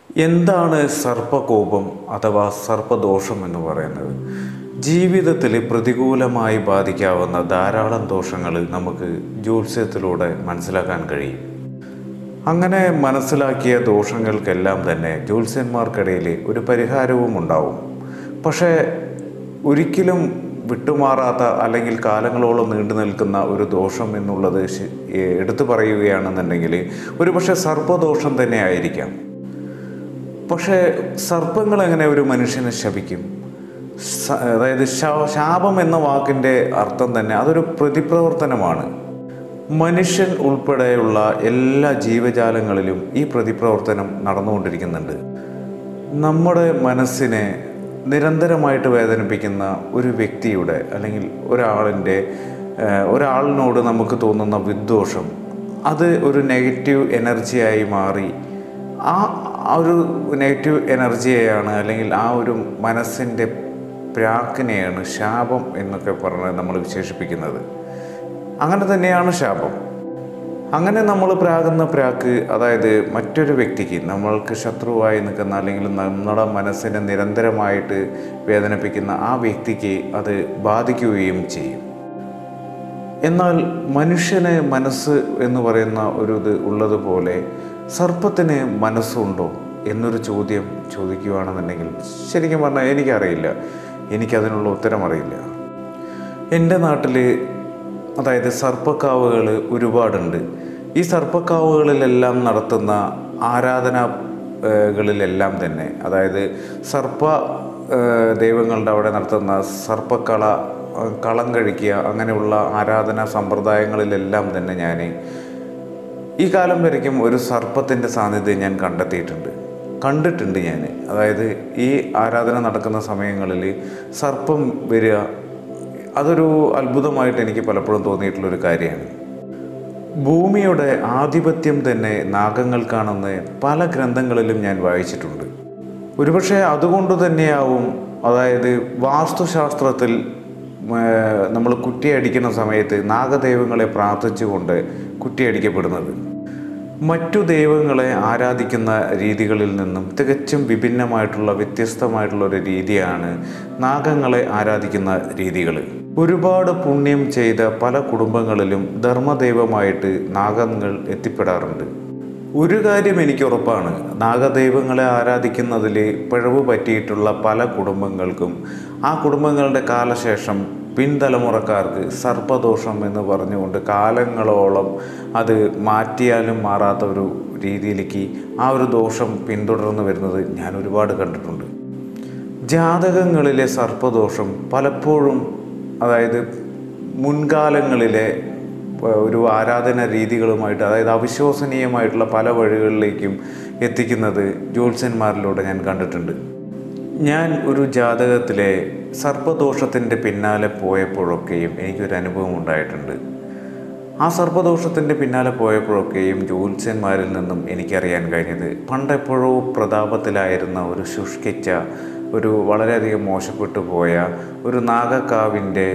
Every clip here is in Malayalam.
എന്താണ് സർപ്പകോപം അഥവാ സർപ്പദോഷം എന്ന് പറയുന്നത്? ജീവിതത്തിൽ പ്രതികൂലമായി ബാധിക്കാവുന്ന ധാരാളം ദോഷങ്ങൾ നമുക്ക് ജ്യോത്സ്യത്തിലൂടെ മനസ്സിലാക്കാൻ കഴിയും. അങ്ങനെ മനസ്സിലാക്കിയ ദോഷങ്ങൾക്കെല്ലാം തന്നെ ജ്യോത്സ്യന്മാർക്കിടയിൽ ഒരു പരിഹാരവും ഉണ്ടാവും. പക്ഷേ ഒരിക്കലും വിട്ടുമാറാത്ത അല്ലെങ്കിൽ കാലങ്ങളോളം നീണ്ടു നിൽക്കുന്ന ഒരു ദോഷം എന്നുള്ളത് എടുത്തു പറയുകയാണെന്നുണ്ടെങ്കിൽ ഒരുപക്ഷെ സർപ്പദോഷം തന്നെ ആയിരിക്കാം. പക്ഷേ സർപ്പങ്ങൾ എങ്ങനെ ഒരു മനുഷ്യനെ ശപിക്കും? അതായത് ശാപം എന്ന വാക്കിൻ്റെ അർത്ഥം തന്നെ അതൊരു പ്രതിപ്രവർത്തനമാണ്. മനുഷ്യൻ ഉൾപ്പെടെയുള്ള എല്ലാ ജീവജാലങ്ങളിലും ഈ പ്രതിപ്രവർത്തനം നടന്നുകൊണ്ടിരിക്കുന്നുണ്ട്. നമ്മുടെ മനസ്സിനെ നിരന്തരമായിട്ട് വേദനിപ്പിക്കുന്ന ഒരു വ്യക്തിയുടെ അല്ലെങ്കിൽ ഒരാളിനോട് നമുക്ക് തോന്നുന്ന വിദ്വേഷം, അത് ഒരു നെഗറ്റീവ് എനർജിയായി മാറി ആ ഒരു നെഗറ്റീവ് എനർജിയെയാണ് അല്ലെങ്കിൽ ആ ഒരു മനസ്സിൻ്റെ പ്രാക്കിനെയാണ് ശാപം എന്നൊക്കെ പറഞ്ഞ് നമ്മൾ വിശേഷിപ്പിക്കുന്നത്. അങ്ങനെ തന്നെയാണ് ശാപം. അങ്ങനെ നമ്മൾ പ്രാകുന്ന പ്രാക്ക്, അതായത് മറ്റൊരു വ്യക്തിക്ക്, നമ്മൾക്ക് ശത്രുവായി നിൽക്കുന്ന അല്ലെങ്കിൽ നമ്മുടെ മനസ്സിനെ നിരന്തരമായിട്ട് വേദനിപ്പിക്കുന്ന ആ വ്യക്തിക്ക് അത് ബാധിക്കുകയും ചെയ്യും. എന്നാൽ മനുഷ്യന് മനസ്സ് എന്ന് പറയുന്ന ഒരു ഇത് ഉള്ളതുപോലെ സർപ്പത്തിന് മനസ്സുണ്ടോ എന്നൊരു ചോദ്യം ചോദിക്കുകയാണെന്നുണ്ടെങ്കിൽ ശരിക്കും പറഞ്ഞാൽ എനിക്കറിയില്ല, എനിക്കതിനുള്ള ഉത്തരം അറിയില്ല. എൻ്റെ നാട്ടിൽ അതായത് സർപ്പക്കാവുകൾ ഒരുപാടുണ്ട്. ഈ സർപ്പക്കാവുകളിലെല്ലാം നടത്തുന്ന ആരാധനകളിലെല്ലാം തന്നെ, അതായത് സർപ്പ ദൈവങ്ങളുടെ അവിടെ നടത്തുന്ന കളം കഴിക്കുക അങ്ങനെയുള്ള ആരാധനാ സമ്പ്രദായങ്ങളിലെല്ലാം തന്നെ ഞാൻ ഈ കാലം വരയ്ക്കും ഒരു സർപ്പത്തിൻ്റെ സാന്നിധ്യം ഞാൻ കണ്ടിട്ടുണ്ട് ഞാൻ. അതായത് ഈ ആരാധന നടക്കുന്ന സമയങ്ങളിൽ സർപ്പം വരിക, അതൊരു അത്ഭുതമായിട്ട് എനിക്ക് പലപ്പോഴും തോന്നിയിട്ടുള്ളൊരു കാര്യമാണ്. ഭൂമിയുടെ ആധിപത്യം തന്നെ നാഗങ്ങൾക്കാണെന്ന് പല ഗ്രന്ഥങ്ങളിലും ഞാൻ വായിച്ചിട്ടുണ്ട്. ഒരുപക്ഷെ അതുകൊണ്ട് തന്നെയാവും, അതായത് വാസ്തുശാസ്ത്രത്തിൽ നമ്മൾ കുറ്റിയടിക്കുന്ന സമയത്ത് നാഗദൈവങ്ങളെ പ്രാർത്ഥിച്ചുകൊണ്ട് കുറ്റിയടിക്കപ്പെടുന്നത്. മറ്റു ദൈവങ്ങളെ ആരാധിക്കുന്ന രീതികളിൽ നിന്നും തികച്ചും വിഭിന്നമായിട്ടുള്ള വ്യത്യസ്തമായിട്ടുള്ളൊരു രീതിയാണ് നാഗങ്ങളെ ആരാധിക്കുന്ന രീതികൾ. ഒരുപാട് പുണ്യം ചെയ്ത പല കുടുംബങ്ങളിലും ധർമ്മദൈവമായിട്ട് നാഗങ്ങൾ എത്തിപ്പെടാറുണ്ട്. ഒരു കാര്യം എനിക്ക് ഉറപ്പാണ്, നാഗദൈവങ്ങളെ ആരാധിക്കുന്നതിൽ പിഴവ് പറ്റിയിട്ടുള്ള പല കുടുംബങ്ങൾക്കും ആ കുടുംബങ്ങളുടെ കാലശേഷം പിൻതലമുറക്കാർക്ക് സർപ്പദോഷം എന്ന് പറഞ്ഞുകൊണ്ട് കാലങ്ങളോളം അത് മാറ്റിയാലും മാറാത്ത ഒരു രീതിയിലേക്ക് ആ ഒരു ദോഷം പിന്തുടർന്ന് വരുന്നത് ഞാൻ ഒരുപാട് കണ്ടിട്ടുണ്ട്. ജാതകങ്ങളിലെ സർപ്പദോഷം പലപ്പോഴും, അതായത് മുൻകാലങ്ങളിലെ ഒരു ആരാധന രീതികളുമായിട്ട്, അതായത് അവിശ്വസനീയമായിട്ടുള്ള പല വഴികളിലേക്കും എത്തിക്കുന്നത് ജ്യോത്സ്യന്മാരിലൂടെ ഞാൻ കണ്ടിട്ടുണ്ട്. ഞാൻ ഒരു ജാതകത്തിലെ സർപ്പദോഷത്തിൻ്റെ പിന്നാലെ പോയപ്പോഴൊക്കെയും എനിക്കൊരു അനുഭവം ഉണ്ടായിട്ടുണ്ട്. ആ സർപ്പദോഷത്തിൻ്റെ പിന്നാലെ പോയപ്പോഴൊക്കെയും ജ്യോത്സ്യന്മാരിൽ നിന്നും എനിക്കറിയാൻ കഴിഞ്ഞത്, പണ്ടെപ്പോഴോ പ്രതാപത്തിലായിരുന്ന ഒരു ശുഷ്കിച്ച, ഒരു വളരെയധികം മോശപ്പെട്ടു പോയ ഒരു നാഗക്കാവിൻ്റെ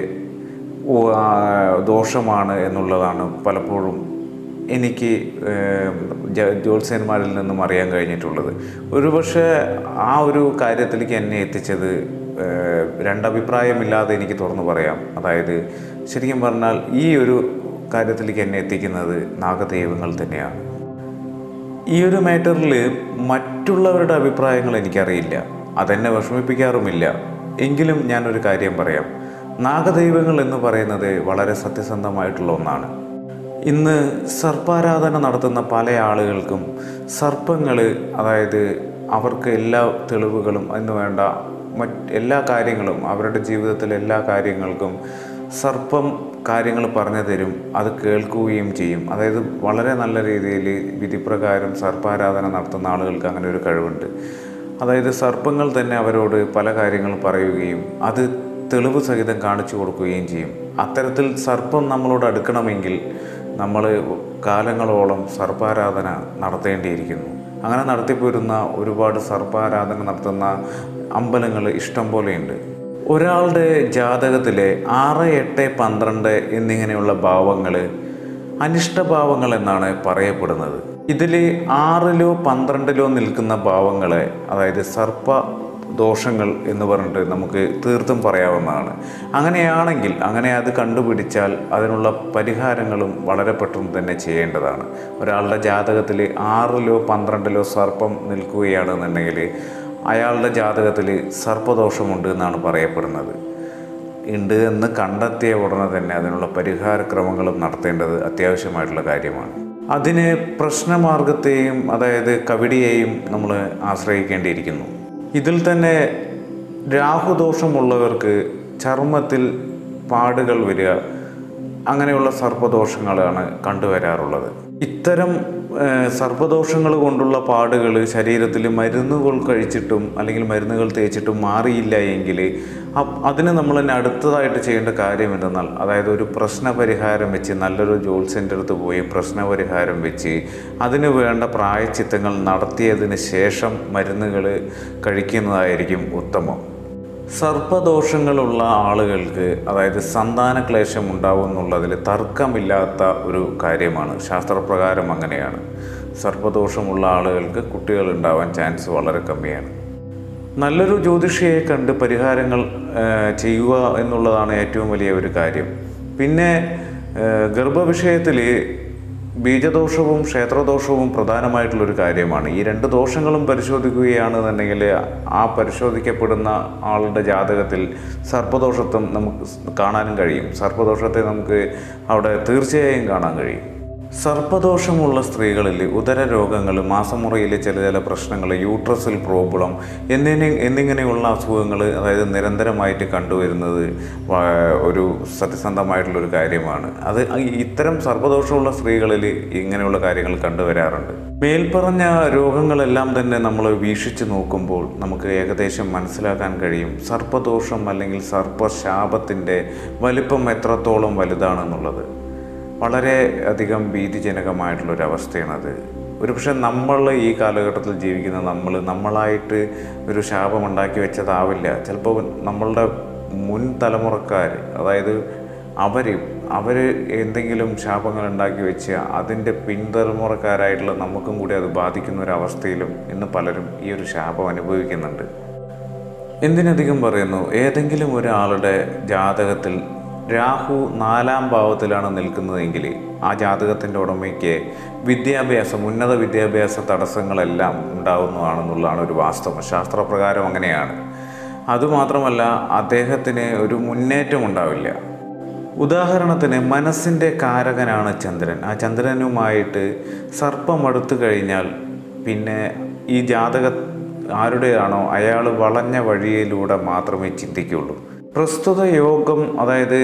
ദോഷമാണ് എന്നുള്ളതാണ് പലപ്പോഴും എനിക്ക് ജ്യോത്സ്യന്മാരിൽ നിന്നും അറിയാൻ കഴിഞ്ഞിട്ടുള്ളത്. ഒരുപക്ഷെ ആ ഒരു കാര്യത്തിലേക്ക് എന്നെ എത്തിച്ചത് രണ്ടഭിപ്രായമില്ലാതെ എനിക്ക് തുറന്നു പറയാം. അതായത് ശരിക്കും പറഞ്ഞാൽ ഈ ഒരു കാര്യത്തിലേക്ക് എന്നെ എത്തിക്കുന്നത് നാഗദൈവങ്ങൾ തന്നെയാണ്. ഈ ഒരു മാറ്ററിൽ മറ്റുള്ളവരുടെ അഭിപ്രായങ്ങൾ എനിക്കറിയില്ല, അതെന്നെ വിഷമിപ്പിക്കാറുമില്ല. എങ്കിലും ഞാനൊരു കാര്യം പറയാം, നാഗദൈവങ്ങൾ എന്ന് പറയുന്നത് വളരെ സത്യസന്ധമായിട്ടുള്ള ഒന്നാണ്. ഇന്ന് സർപ്പാരാധന നടത്തുന്ന പല ആളുകൾക്കും സർപ്പങ്ങൾ, അതായത് അവർക്ക് എല്ലാ തെളിവുകളും എന്ന് വേണ്ട എല്ലാ കാര്യങ്ങളും, അവരുടെ ജീവിതത്തിലെ എല്ലാ കാര്യങ്ങൾക്കും സർപ്പം കാര്യങ്ങൾ പറഞ്ഞു തരും, അത് കേൾക്കുകയും ചെയ്യും. അതായത് വളരെ നല്ല രീതിയിൽ വിധിപ്രകാരം സർപ്പാരാധന നടത്തുന്ന ആളുകൾക്ക് അങ്ങനെ ഒരു കഴിവുണ്ട്. അതായത് സർപ്പങ്ങൾ തന്നെ അവരോട് പല കാര്യങ്ങളും പറയുകയും അത് തെളിവ് സഹിതം കാണിച്ചു കൊടുക്കുകയും ചെയ്യും. അത്തരത്തിൽ സർപ്പം നമ്മളോട് അടുക്കണമെങ്കിൽ നമ്മൾ കാലങ്ങളോളം സർപ്പാരാധന നടത്തേണ്ടിയിരിക്കുന്നു. അങ്ങനെ നടത്തിപ്പോരുന്ന ഒരുപാട് സർപ്പാരാധന നടത്തുന്ന അമ്പലങ്ങൾ ഇഷ്ടം പോലെയുണ്ട്. ഒരാളുടെ ജാതകത്തിലെ 6, 8, 12 എന്നിങ്ങനെയുള്ള ഭാവങ്ങൾ അനിഷ്ടഭാവങ്ങൾ എന്നാണ് പറയപ്പെടുന്നത്. ഇതിൽ 6ലോ 12ലോ നിൽക്കുന്ന ഭാവങ്ങളെ, അതായത് സർപ്പ ദോഷങ്ങൾ എന്ന് പറഞ്ഞിട്ട് നമുക്ക് തീർത്തും പറയാവുന്നതാണ്. അങ്ങനെയാണെങ്കിൽ, അങ്ങനെ അത് കണ്ടുപിടിച്ചാൽ അതിനുള്ള പരിഹാരങ്ങളും വളരെ പെട്ടെന്ന് തന്നെ ചെയ്യേണ്ടതാണ്. ഒരാളുടെ ജാതകത്തിൽ 6ലോ 12ലോ സർപ്പം നിൽക്കുകയാണെന്നുണ്ടെങ്കിൽ അയാളുടെ ജാതകത്തിൽ സർപ്പദോഷമുണ്ട് എന്നാണ് പറയപ്പെടുന്നത്. ഉണ്ട് എന്ന് കണ്ടെത്തിയ ഉടനെ തന്നെ അതിനുള്ള പരിഹാരക്രമങ്ങളും നടത്തേണ്ടത് അത്യാവശ്യമായിട്ടുള്ള കാര്യമാണ്. അതിന് പ്രശ്നമാർഗത്തെയും, അതായത് കവിടിയെയും നമ്മൾ ആശ്രയിക്കേണ്ടിയിരിക്കുന്നു. ഇതിൽ തന്നെ രാഹുദോഷമുള്ളവർക്ക് ചർമ്മത്തിൽ പാടുകൾ വരിക, അങ്ങനെയുള്ള സർപ്പദോഷങ്ങളാണ് കണ്ടുവരാറുള്ളത്. ഇത്തരം സർപ്പദോഷങ്ങൾ കൊണ്ടുള്ള പാടുകൾ ശരീരത്തിൽ മരുന്നുകൾ കഴിച്ചിട്ടും അല്ലെങ്കിൽ മരുന്നുകൾ തേച്ചിട്ടും മാറിയില്ല എങ്കിൽ അതിന് നമ്മൾ തന്നെ അടുത്തതായിട്ട് ചെയ്യേണ്ട കാര്യം എന്തെന്നാൽ, അതായത് ഒരു പ്രശ്നപരിഹാരം വെച്ച്, നല്ലൊരു ജ്യോത്സ്യൻ്റെ അടുത്ത് പോയി പ്രശ്നപരിഹാരം വെച്ച് അതിന് വേണ്ട പ്രായശ്ചിത്തങ്ങൾ നടത്തിയതിന് ശേഷം മരുന്നുകൾ കഴിക്കുന്നതായിരിക്കും ഉത്തമം. സർപ്പദോഷങ്ങളുള്ള ആളുകൾക്ക്, അതായത് സന്താനക്ലേശം ഉണ്ടാവും എന്നുള്ളതിൽ തർക്കമില്ലാത്ത ഒരു കാര്യമാണ്. ശാസ്ത്രപ്രകാരം അങ്ങനെയാണ്. സർപ്പദോഷമുള്ള ആളുകൾക്ക് കുട്ടികൾ ഉണ്ടാവാൻ ചാൻസ് വളരെ കമ്മിയാണ്. നല്ലൊരു ജ്യോതിഷിയെ കണ്ട് പരിഹാരങ്ങൾ ചെയ്യുക എന്നുള്ളതാണ് ഏറ്റവും വലിയ ഒരു കാര്യം. പിന്നെ ഗർഭവിഷയത്തിൽ ബീജദോഷവും ക്ഷേത്രദോഷവും പ്രധാനമായിട്ടുള്ളൊരു കാര്യമാണ്. ഈ 2 ദോഷങ്ങളും പരിശോധിക്കുകയാണെന്നുണ്ടെങ്കിൽ ആ പരിശോധിക്കപ്പെടുന്ന ആളുടെ ജാതകത്തിൽ സർപ്പദോഷത്വം നമുക്ക് കാണാനും കഴിയും. സർപ്പദോഷത്തെ നമുക്ക് അവിടെ തീർച്ചയായും കാണാൻ കഴിയും. സർപ്പദോഷമുള്ള സ്ത്രീകളിൽ ഉദര രോഗങ്ങൾ, മാസമുറയിലെ ചില പ്രശ്നങ്ങൾ, യൂട്രസിൽ പ്രോബ്ലം എന്നിങ്ങനെയുള്ള അസുഖങ്ങൾ, അതായത് നിരന്തരമായിട്ട് കണ്ടുവരുന്നത് ഒരു സത്യസന്ധമായിട്ടുള്ളൊരു കാര്യമാണ്. അത് ഇത്തരം സർപ്പദോഷമുള്ള സ്ത്രീകളിൽ ഇങ്ങനെയുള്ള കാര്യങ്ങൾ കണ്ടുവരാറുണ്ട്. മേൽപ്പറഞ്ഞ രോഗങ്ങളെല്ലാം തന്നെ നമ്മൾ വീക്ഷിച്ച് നോക്കുമ്പോൾ നമുക്ക് ഏകദേശം മനസ്സിലാക്കാൻ കഴിയും സർപ്പദോഷം അല്ലെങ്കിൽ സർപ്പശാപത്തിൻ്റെ വലിപ്പം എത്രത്തോളം വലുതാണെന്നുള്ളത്. വളരെ അധികം ഭീതിജനകമായിട്ടുള്ളൊരവസ്ഥയാണത്. ഒരുപക്ഷെ നമ്മൾ ഈ കാലഘട്ടത്തിൽ ജീവിക്കുന്ന നമ്മളായിട്ട് ഒരു ശാപമുണ്ടാക്കി വെച്ചതാവില്ല. ചിലപ്പോൾ നമ്മളുടെ മുൻ തലമുറക്കാർ, അതായത് അവർ എന്തെങ്കിലും ശാപങ്ങൾ ഉണ്ടാക്കി വെച്ച് അതിൻ്റെ പിൻതലമുറക്കാരായിട്ടുള്ള നമുക്കും കൂടി അത് ബാധിക്കുന്ന ഒരവസ്ഥയിലും ഇന്ന് പലരും ഈ ഒരു ശാപം അനുഭവിക്കുന്നുണ്ട്. എന്തിനധികം പറയുന്നു, ഏതെങ്കിലും ഒരാളുടെ ജാതകത്തിൽ രാഹു 4ാം ഭാവത്തിലാണ് നിൽക്കുന്നതെങ്കിൽ ആ ജാതകത്തിൻ്റെ ഉടമയ്ക്ക് ഉന്നത വിദ്യാഭ്യാസ തടസ്സങ്ങളെല്ലാം ഉണ്ടാകുന്നതാണെന്നുള്ളതാണ് ഒരു വാസ്തവം. ശാസ്ത്രപ്രകാരം അങ്ങനെയാണ്. അതുമാത്രമല്ല, അദ്ദേഹത്തിന് ഒരു മുന്നേറ്റം ഉണ്ടാവില്ല. ഉദാഹരണത്തിന് മനസ്സിൻ്റെ കാരകനാണ് ചന്ദ്രൻ. ആ ചന്ദ്രനുമായിട്ട് സർപ്പം അടുത്തു കഴിഞ്ഞാൽ പിന്നെ ഈ ആരുടെയാണോ അയാൾ വളഞ്ഞ വഴിയിലൂടെ മാത്രമേ ചിന്തിക്കുകയുള്ളൂ. പ്രസ്തുത യോഗം, അതായത്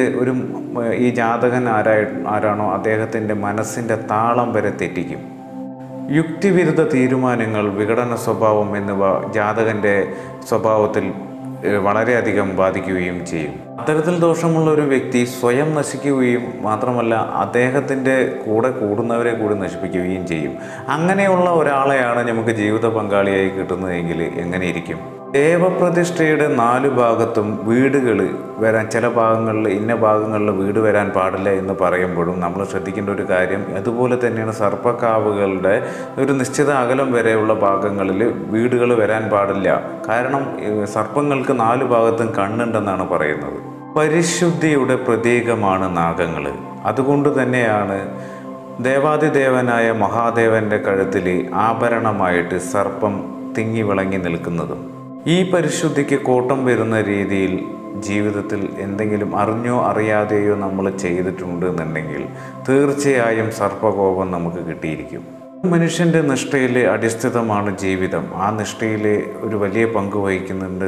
ഈ ജാതകൻ ആരാണോ അദ്ദേഹത്തിൻ്റെ മനസ്സിൻ്റെ താളം വരെ തെറ്റിക്കും. യുക്തിവിരുദ്ധ തീരുമാനങ്ങൾ, വിഘടന സ്വഭാവം എന്നിവ ജാതകൻ്റെ സ്വഭാവത്തിൽ വളരെയധികം ബാധിക്കുകയും ചെയ്യും. അത്തരത്തിൽ ദോഷമുള്ള ഒരു വ്യക്തി സ്വയം നശിക്കുകയും മാത്രമല്ല അദ്ദേഹത്തിൻ്റെ കൂടെ കൂടുന്നവരെ കൂടി നശിപ്പിക്കുകയും ചെയ്യും. അങ്ങനെയുള്ള ഒരാളെയാണ് നമുക്ക് ജീവിത പങ്കാളിയായി കിട്ടുന്നതെങ്കിൽ എങ്ങനെയിരിക്കും? ദേവപ്രതിഷ്ഠയുടെ 4 ഭാഗത്തും വീടുകൾ വരാൻ, ചില ഭാഗങ്ങളിൽ ഇന്ന ഭാഗങ്ങളിൽ വീട് വരാൻ പാടില്ല എന്ന് പറയുമ്പോഴും നമ്മൾ ശ്രദ്ധിക്കേണ്ട ഒരു കാര്യം അതുപോലെ തന്നെയാണ്. സർപ്പക്കാവുകളുടെ ഒരു നിശ്ചിത അകലം വരെയുള്ള ഭാഗങ്ങളിൽ വീടുകൾ വരാൻ പാടില്ല. കാരണം സർപ്പങ്ങൾക്ക് 4 ഭാഗത്തും കണ്ണുണ്ടെന്നാണ് പറയുന്നത്. പരിശുദ്ധിയുടെ പ്രതീകമാണ് നാഗങ്ങൾ. അതുകൊണ്ട് തന്നെയാണ് ദേവാദിദേവനായ മഹാദേവൻ്റെ കഴുത്തിൽ ആഭരണമായിട്ട് സർപ്പം തിങ്ങി വിളങ്ങി നിൽക്കുന്നതും. ഈ പരിശുദ്ധിക്ക് കോട്ടം വരുന്ന രീതിയിൽ ജീവിതത്തിൽ എന്തെങ്കിലും അറിഞ്ഞോ അറിയാതെയോ നമ്മൾ ചെയ്തിട്ടുണ്ട് എന്നുണ്ടെങ്കിൽ തീർച്ചയായും സർപ്പകോപം നമുക്ക് കിട്ടിയിരിക്കും. മനുഷ്യൻ്റെ നിഷ്ഠയിലെ അടിസ്ഥിതമാണ് ജീവിതം. ആ നിഷ്ഠയിൽ ഒരു വലിയ പങ്ക് വഹിക്കുന്നുണ്ട്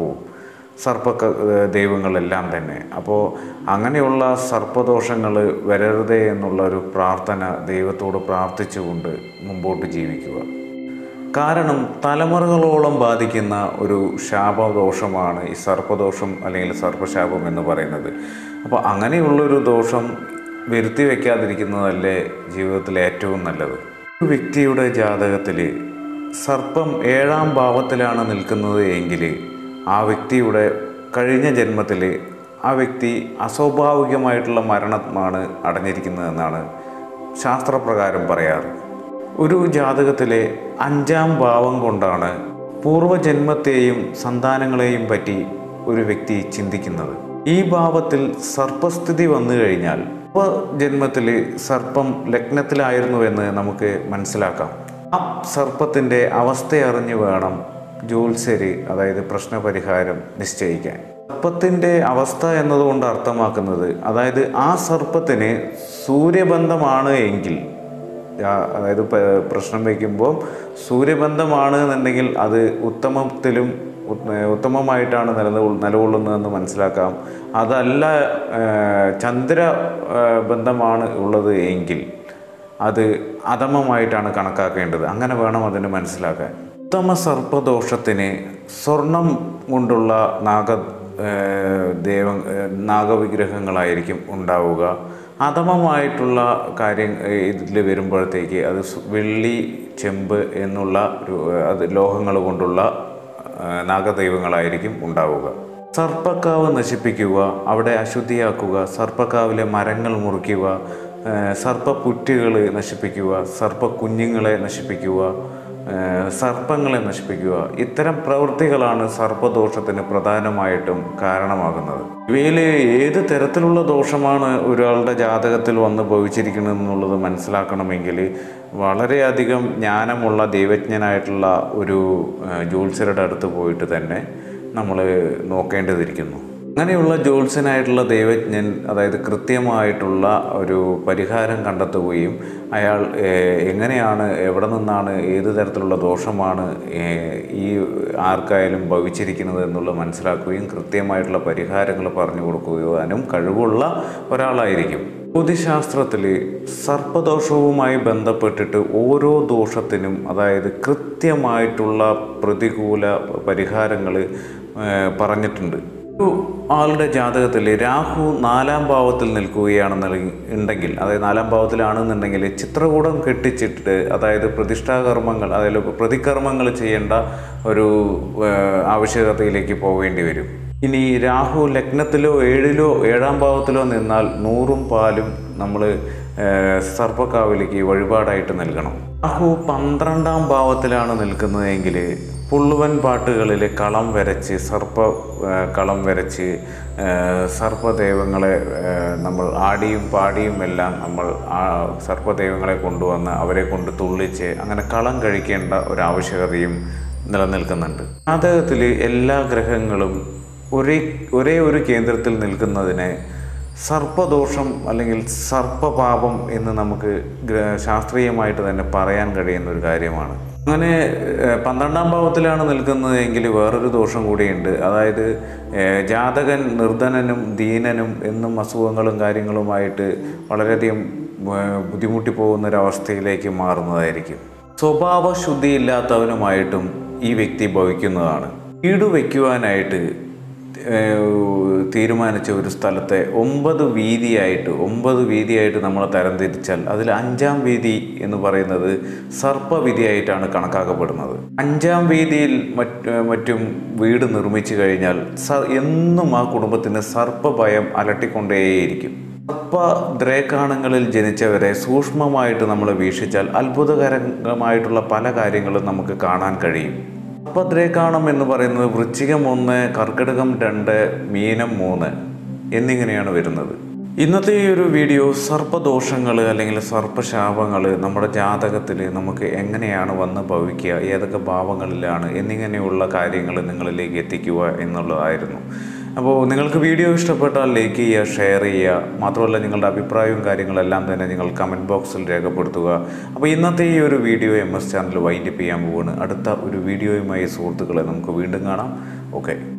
സർപ്പ ദൈവങ്ങളെല്ലാം തന്നെ. അപ്പോൾ അങ്ങനെയുള്ള സർപ്പദോഷങ്ങൾ വരരുതേ എന്നുള്ള ഒരു പ്രാർത്ഥന ദൈവത്തോട് പ്രാർത്ഥിച്ചുകൊണ്ട് മുമ്പോട്ട് ജീവിക്കുക. കാരണം തലമുറകളോളം ബാധിക്കുന്ന ഒരു ശാപദോഷമാണ് ഈ സർപ്പദോഷം അല്ലെങ്കിൽ സർപ്പശാപം എന്ന് പറയുന്നത്. അപ്പോൾ അങ്ങനെയുള്ളൊരു ദോഷം വരുത്തി വയ്ക്കാതിരിക്കുന്നതല്ലേ ജീവിതത്തിൽ ഏറ്റവും നല്ലത്. ഒരു വ്യക്തിയുടെ ജാതകത്തിൽ സർപ്പം 7ാം ഭാവത്തിലാണ് നിൽക്കുന്നത് എങ്കിൽ ആ വ്യക്തിയുടെ കഴിഞ്ഞ ജന്മത്തിൽ ആ വ്യക്തി അസ്വാഭാവികമായിട്ടുള്ള മരണമാണ് അടഞ്ഞിരിക്കുന്നതെന്നാണ് ശാസ്ത്രപ്രകാരം പറയാറ്. ഒരു ജാതകത്തിലെ 5-ാം ഭാവം കൊണ്ടാണ് പൂർവജന്മത്തെയും സന്താനങ്ങളെയും പറ്റി ഒരു വ്യക്തി ചിന്തിക്കുന്നത്. ഈ ഭാവത്തിൽ സർപ്പസ്ഥിതി വന്നു കഴിഞ്ഞാൽ പൂർവജന്മത്തിൽ സർപ്പം ലഗ്നത്തിലായിരുന്നുവെന്ന് നമുക്ക് മനസ്സിലാക്കാം. ആ സർപ്പത്തിൻ്റെ അവസ്ഥയറിഞ്ഞു വേണം ജ്യോത്സ്യര്, അതായത് പ്രശ്നപരിഹാരം നിശ്ചയിക്കാൻ. സർപ്പത്തിൻ്റെ അവസ്ഥ എന്നതുകൊണ്ട് അർത്ഥമാക്കുന്നത്, അതായത് ആ സർപ്പത്തിന് സൂര്യബന്ധമാണ് എങ്കിൽ, അതായത് പ്രശ്നം വയ്ക്കുമ്പോൾ സൂര്യബന്ധമാണ് എന്നുണ്ടെങ്കിൽ അത് ഉത്തമമായിട്ടാണ് നിലകൊള്ളുന്നതെന്ന് മനസ്സിലാക്കാം. അതല്ല ചന്ദ്ര ബന്ധമാണ് ഉള്ളത് എങ്കിൽ അത് അധമമായിട്ടാണ് കണക്കാക്കേണ്ടത്. അങ്ങനെ വേണം അതിന് മനസ്സിലാക്കാൻ. ഉത്തമ സർപ്പദോഷത്തിന് സ്വർണം കൊണ്ടുള്ള നാഗവിഗ്രഹങ്ങളായിരിക്കും ഉണ്ടാവുക. അധമമായിട്ടുള്ള കാര്യം ഇതിൽ വരുമ്പോഴത്തേക്ക് അത് വെള്ളി, ചെമ്പ് എന്നുള്ള ലോഹങ്ങൾ കൊണ്ടുള്ള നാഗദൈവങ്ങളായിരിക്കും ഉണ്ടാവുക. സർപ്പക്കാവ് നശിപ്പിക്കുക, അവിടെ അശുദ്ധിയാക്കുക, സർപ്പക്കാവിലെ മരങ്ങൾ മുറിക്കുക, സർപ്പപ്പുറ്റുകൾ നശിപ്പിക്കുക, സർപ്പക്കുഞ്ഞുങ്ങളെ നശിപ്പിക്കുക, സർപ്പങ്ങളെ നശിപ്പിക്കുക, ഇത്തരം പ്രവൃത്തികളാണ് സർപ്പദോഷത്തിന് പ്രധാനമായിട്ടും കാരണമാകുന്നത്. ഇവയിൽ ഏത് തരത്തിലുള്ള ദോഷമാണ് ഒരാളുടെ ജാതകത്തിൽ വന്ന് ഭവിച്ചിരിക്കുന്നതെന്നുള്ളത് മനസ്സിലാക്കണമെങ്കിൽ വളരെയധികം ജ്ഞാനമുള്ള ദൈവജ്ഞനായിട്ടുള്ള ഒരു ജ്യോത്സ്യരുടെ അടുത്ത് പോയിട്ട് തന്നെ നമ്മൾ നോക്കേണ്ടതിരിക്കുന്നു. അങ്ങനെയുള്ള ജ്യോത്സ്യനായിട്ടുള്ള ദൈവജ്ഞൻ, അതായത് കൃത്യമായിട്ടുള്ള ഒരു പരിഹാരം കണ്ടെത്തുകയും അയാൾ എങ്ങനെയാണ്, എവിടെ നിന്നാണ്, ഏത് തരത്തിലുള്ള ദോഷമാണ് ഈ ആർക്കായാലും ഭവിച്ചിരിക്കുന്നത് എന്നുള്ളത് മനസ്സിലാക്കുകയും കൃത്യമായിട്ടുള്ള പരിഹാരങ്ങൾ പറഞ്ഞു കൊടുക്കുവാനും കഴിവുള്ള ഒരാളായിരിക്കും. ജ്യോതിശാസ്ത്രത്തിൽ സർപ്പദോഷവുമായി ബന്ധപ്പെട്ടിട്ട് ഓരോ ദോഷത്തിനും, അതായത് കൃത്യമായിട്ടുള്ള പ്രതികൂല പരിഹാരങ്ങൾ പറഞ്ഞിട്ടുണ്ട്. ഒരു ആളുടെ ജാതകത്തിൽ രാഹു 4-ാം ഭാവത്തിൽ നിൽക്കുകയാണെന്നുണ്ടെങ്കിൽ, അതായത് 4-ാം ഭാവത്തിലാണെന്നുണ്ടെങ്കിൽ ചിത്രകൂടം കെട്ടിച്ചിട്ട്, അതായത് പ്രതിഷ്ഠാകർമ്മങ്ങൾ, അതായത് പ്രതികർമ്മങ്ങൾ ചെയ്യേണ്ട ഒരു ആവശ്യകതയിലേക്ക് പോവേണ്ടി വരും. ഇനി രാഹു ലഗ്നത്തിലോ 7-ാം ഭാവത്തിലോ നിന്നാൽ 100-ഉം പാലും നമ്മൾ സർപ്പക്കാവിലേക്ക് വഴിപാടായിട്ട് നൽകണം. രാഹു 12-ാം ഭാവത്തിലാണ് നിൽക്കുന്നതെങ്കിൽ പുള്ളുവൻ പാട്ടുകളിൽ കളം വരച്ച്, കളം വരച്ച് സർപ്പദൈവങ്ങളെ നമ്മൾ ആടിയും പാടിയും എല്ലാം നമ്മൾ സർപ്പദൈവങ്ങളെ കൊണ്ടുവന്ന് അവരെ കൊണ്ട് തുള്ളിച്ച് അങ്ങനെ കളം കഴിക്കേണ്ട ഒരാവശ്യകതയും നിലനിൽക്കുന്നുണ്ട്. ജാതകത്തിൽ എല്ലാ ഗ്രഹങ്ങളും ഒരേ ഒരു കേന്ദ്രത്തിൽ നിൽക്കുന്നതിനെ സർപ്പദോഷം അല്ലെങ്കിൽ സർപ്പപാപം എന്ന് നമുക്ക് ശാസ്ത്രീയമായിട്ട് തന്നെ പറയാൻ കഴിയുന്ന ഒരു കാര്യമാണ്. അങ്ങനെ 12-ാം ഭാവത്തിലാണ് നിൽക്കുന്നതെങ്കിൽ വേറൊരു ദോഷം കൂടിയുണ്ട്. അതായത് ജാതകൻ നിർധനനും ദീനനും എന്നും അസുഖങ്ങളും കാര്യങ്ങളുമായിട്ട് വളരെയധികം ബുദ്ധിമുട്ടി പോകുന്നൊരവസ്ഥയിലേക്ക് മാറുന്നതായിരിക്കും. സ്വഭാവശുദ്ധിയില്ലാത്തവനുമായിട്ടും ഈ വ്യക്തി ഭവിക്കുന്നതാണ്. വീട് വയ്ക്കുവാനായിട്ട് തീരുമാനിച്ച ഒരു സ്ഥലത്തെ 9 വീതിയായിട്ട് നമ്മൾ തരംതിരിച്ചാൽ അതിൽ 5-ാം വീതി എന്ന് പറയുന്നത് സർപ്പവിധിയായിട്ടാണ് കണക്കാക്കപ്പെടുന്നത്. 5-ാം വീതിയിൽ മറ്റും വീട് നിർമ്മിച്ചു കഴിഞ്ഞാൽ എന്നും ആ കുടുംബത്തിന് സർപ്പഭയം അലട്ടിക്കൊണ്ടേയിരിക്കും. സർപ്പദ്രേക്കാണങ്ങളിൽ ജനിച്ചവരെ സൂക്ഷ്മമായിട്ട് നമ്മൾ വീക്ഷിച്ചാൽ അത്ഭുതകരമായിട്ടുള്ള പല കാര്യങ്ങളും നമുക്ക് കാണാൻ കഴിയും. സർപ്പദ്രേക്കാണം എന്ന് പറയുന്നത് വൃശ്ചികം 1, കർക്കിടകം 2, മീനം 3 എന്നിങ്ങനെയാണ് വരുന്നത്. ഇന്നത്തെ ഈ ഒരു വീഡിയോ സർപ്പദോഷങ്ങൾ അല്ലെങ്കിൽ സർപ്പശാപങ്ങൾ നമ്മുടെ ജാതകത്തിൽ നമുക്ക് എങ്ങനെയാണ് വന്ന് ഭവിക്കുക, ഏതൊക്കെ ഭാവങ്ങളിലാണ് എന്നിങ്ങനെയുള്ള കാര്യങ്ങൾ നിങ്ങളിലേക്ക് എത്തിക്കുക എന്നുള്ളതായിരുന്നു. അപ്പോൾ നിങ്ങൾക്ക് വീഡിയോ ഇഷ്ടപ്പെട്ടാൽ ലൈക്ക് ചെയ്യുക, ഷെയർ ചെയ്യുക. മാത്രമല്ല നിങ്ങളുടെ അഭിപ്രായവും കാര്യങ്ങളെല്ലാം തന്നെ നിങ്ങൾ കമൻറ്റ് ബോക്സിൽ രേഖപ്പെടുത്തുക. അപ്പോൾ ഇന്നത്തെ ഈ ഒരു വീഡിയോ MS ചാനൽ വൈൻഡപ്പ് ചെയ്യാൻ പോവുകയാണ്. അടുത്ത ഒരു വീഡിയോയുമായി സുഹൃത്തുക്കളെ നമുക്ക് വീണ്ടും കാണാം. ഓക്കെ.